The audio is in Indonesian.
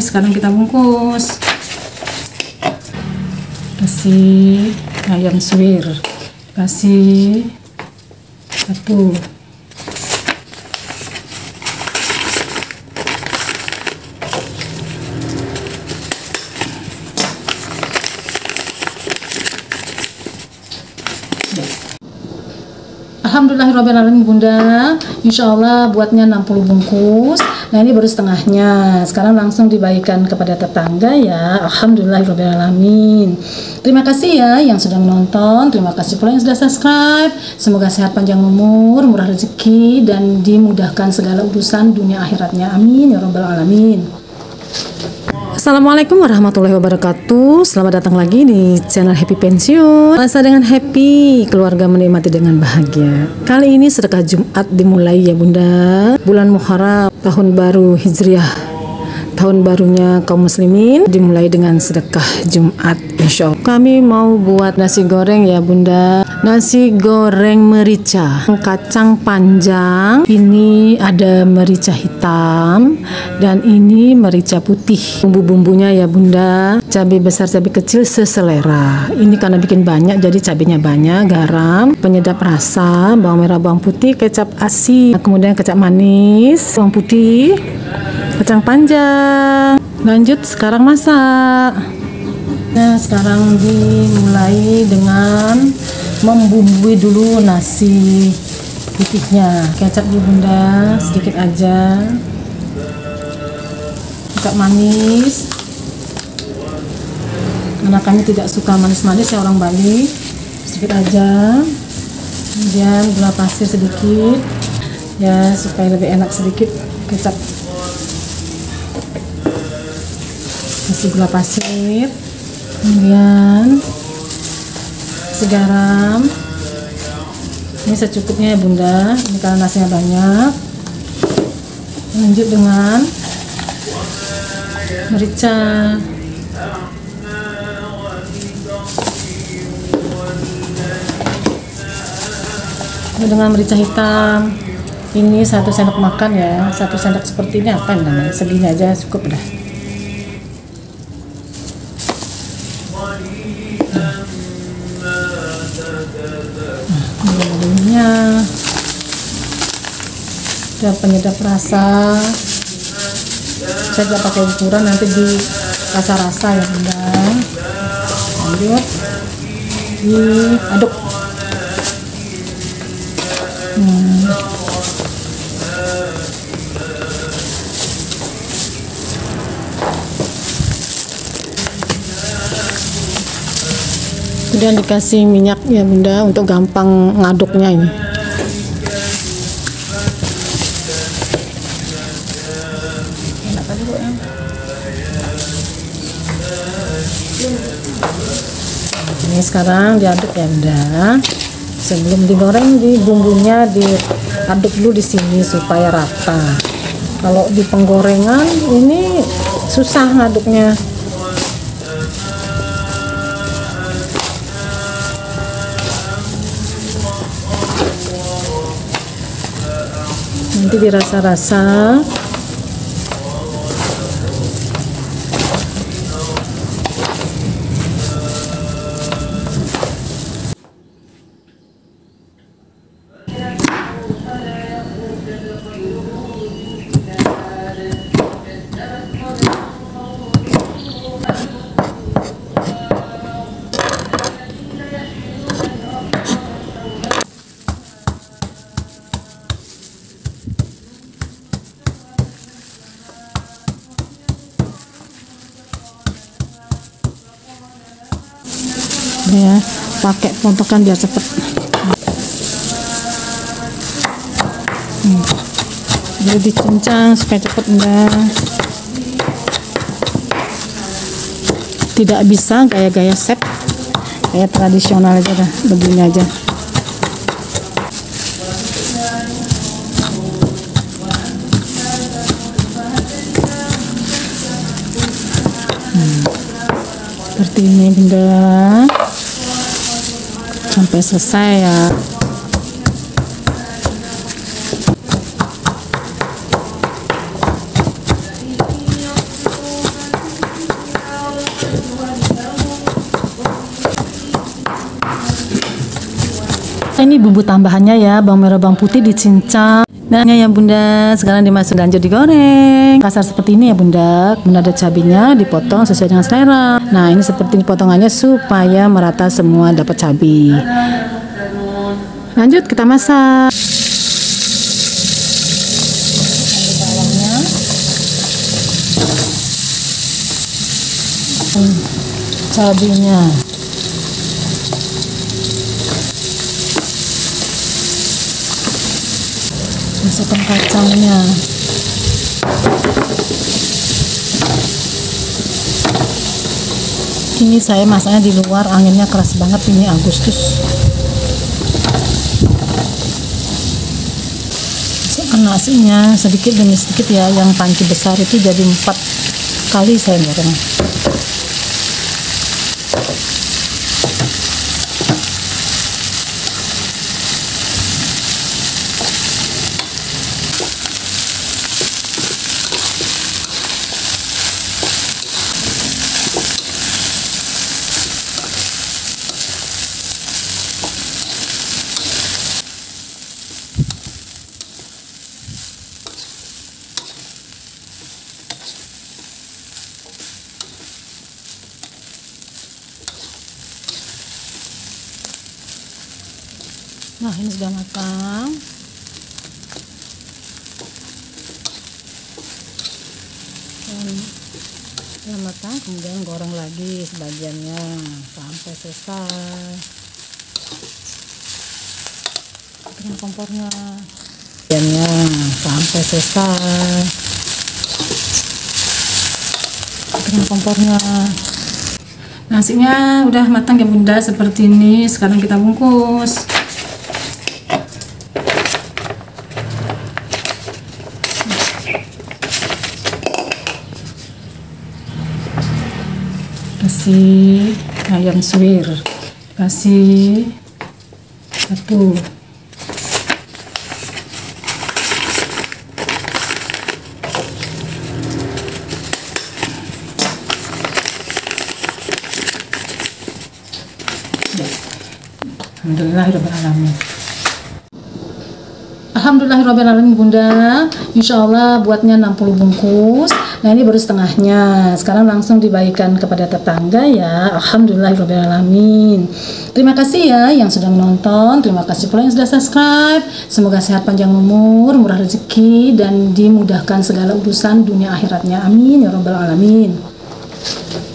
sekarang kita bungkus. Kasih ayam suwir, kasih satu. Alhamdulillahirrahmanirrahim Bunda, insya Allah buatnya 60 bungkus. Nah ini baru setengahnya, sekarang langsung dibagikan kepada tetangga ya. Alhamdulillahirrahmanirrahim. Terima kasih ya yang sudah menonton, terima kasih pula yang sudah subscribe. Semoga sehat panjang umur, murah rezeki, dan dimudahkan segala urusan dunia akhiratnya, amin ya rabbal alamin. Assalamualaikum warahmatullahi wabarakatuh. Selamat datang lagi di channel Happy Pensiun. Rasa dengan happy, keluarga menikmati dengan bahagia. Kali ini sedekah Jumat dimulai ya Bunda. Bulan Muharram, tahun baru Hijriah, tahun barunya kaum muslimin, dimulai dengan sedekah Jumat insya Allah. Kami mau buat nasi goreng ya Bunda. Nasi goreng merica, kacang panjang, ini ada merica hitam, dan ini merica putih. Bumbu-bumbunya ya Bunda, cabai besar, cabai kecil seselera. Ini karena bikin banyak jadi cabainya banyak, garam, penyedap rasa, bawang merah, bawang putih, kecap asin, kemudian kecap manis, bawang putih, kacang panjang. Lanjut sekarang masak. Nah sekarang dimulai dengan membumbui dulu nasi putihnya. Kecap dulu Bunda, sedikit aja. Kecap manis, karena kami tidak suka manis-manis ya orang Bali, sedikit aja. Kemudian gula pasir sedikit ya supaya lebih enak, sedikit kecap. Kasih gula pasir, kemudian garam, ini secukupnya ya Bunda, ini karena nasinya banyak. Lanjut dengan merica, dengan merica hitam. Ini 1 sendok makan ya, 1 sendok seperti ini apa namanya, segini aja cukup dah. Dan penyedap rasa, saya tidak pakai ukuran, nanti di rasa-rasa ya Bunda. Lanjut diaduk. Kemudian dikasih minyak ya Bunda untuk gampang ngaduknya ini. Ini sekarang diaduk ya Bunda. Sebelum digoreng, di bumbunya diaduk dulu di sini supaya rata. Kalau di penggorengan ini susah ngaduknya. Nanti dirasa-rasa. Ya, pakai pontokan biar cepet. Jadi dicincang supaya cepet Bunda. Tidak bisa gaya-gaya chef, kayak tradisional aja dah, begini aja. Seperti ini Bunda. Sampai selesai ya. Ini bumbu tambahannya ya, bawang merah, bawang putih dicincang. Nah ya bunda, sekarang dimasuk lanjut digoreng. Kasar seperti ini ya bunda. Bunda ada cabenya dipotong sesuai dengan selera. Nah ini seperti ini potongannya supaya merata semua dapat cabai. Lanjut kita masak. Bawangnya, cabenya. Masukkan kacangnya. Ini saya masaknya di luar, anginnya keras banget ini Agustus. Masukkan nasinya sedikit demi sedikit ya, yang panci besar itu jadi 4 kali saya goreng. Nah ini sudah matang. Sudah matang, kemudian goreng lagi sebagiannya sampai selesai. Dengan kompornya, sebagiannya sampai selesai. Dengan kompornya. Nasinya udah matang ya bunda, seperti ini. Sekarang kita bungkus. Kasih ayam suwir, kasih 1. Alhamdulillahirrahmanirrahim. Alhamdulillahirrahmanirrahim bunda. Insya Allah buatnya 60 bungkus. Nah ini baru setengahnya. Sekarang langsung dibagikan kepada tetangga ya. Alhamdulillahirrahmanirrahim. Terima kasih ya yang sudah menonton. Terima kasih pula yang sudah subscribe. Semoga sehat panjang umur, murah rezeki, dan dimudahkan segala urusan dunia akhiratnya. Amin ya rabbal alamin.